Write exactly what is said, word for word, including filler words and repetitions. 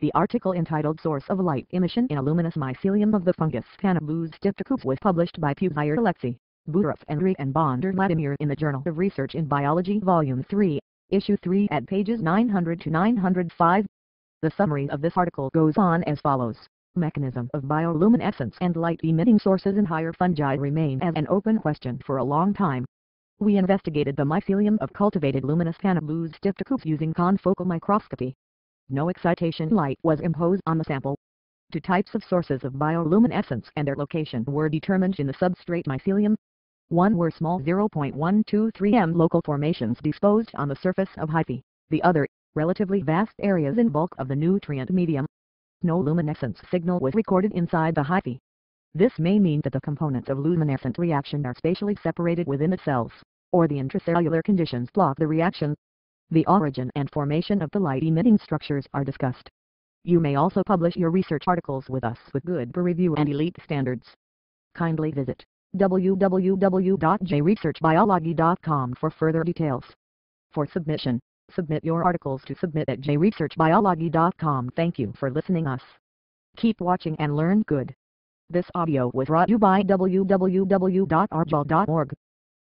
The article entitled Source of Light Emission in a Luminous Mycelium of the Fungus Cannabis diptychus was published by Puzier Alexei, Burov Andrei and Bonder Vladimir in the Journal of Research in Biology Volume three, Issue three at pages nine hundred to nine hundred five. The summary of this article goes on as follows. Mechanism of bioluminescence and light-emitting sources in higher fungi remain as an open question for a long time. We investigated the mycelium of cultivated luminous Cannabis diptychus using confocal microscopy. No excitation light was imposed on the sample. Two types of sources of bioluminescence and their location were determined in the substrate mycelium. One were small zero point one two three millimeter local formations disposed on the surface of hyphae, the other, relatively vast areas in bulk of the nutrient medium. No luminescence signal was recorded inside the hyphae. This may mean that the components of luminescent reaction are spatially separated within the cells, or the intracellular conditions block the reaction. The origin and formation of the light-emitting structures are discussed. You may also publish your research articles with us with good peer review and elite standards. Kindly visit w w w dot j research biology dot com for further details. For submission, submit your articles to submit at j research biology dot com. Thank you for listening us. Keep watching and learn good. This audio was brought to you by w w w dot arjal dot org.